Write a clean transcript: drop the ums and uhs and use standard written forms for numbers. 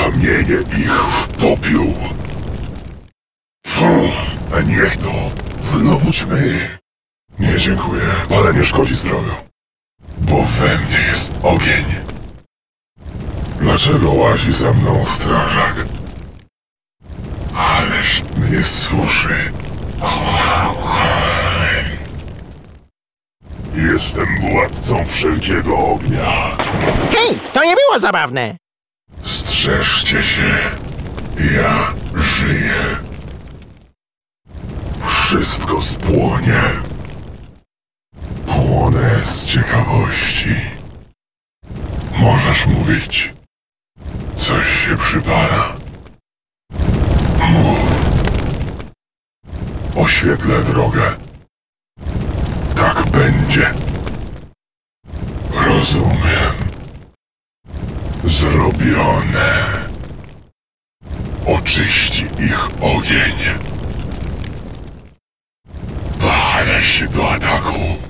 Zamienię ich w popiół. A niech to. Znowu ćmy. Nie dziękuję. Palenie szkodzi zdrowiu. Bo we mnie jest ogień. Dlaczego łazi za mną strażak? Ależ mnie suszy. Jestem władcą wszelkiego ognia. Hej, to nie było zabawne! Strzeżcie się. Ja żyję. Wszystko spłonie. Płonę z ciekawości. Możesz mówić. Coś się przypala. Mów. Oświetlę drogę. Tak będzie. Rozumiem. Zrobione. Oczyści ich ogień. Palę się do ataku.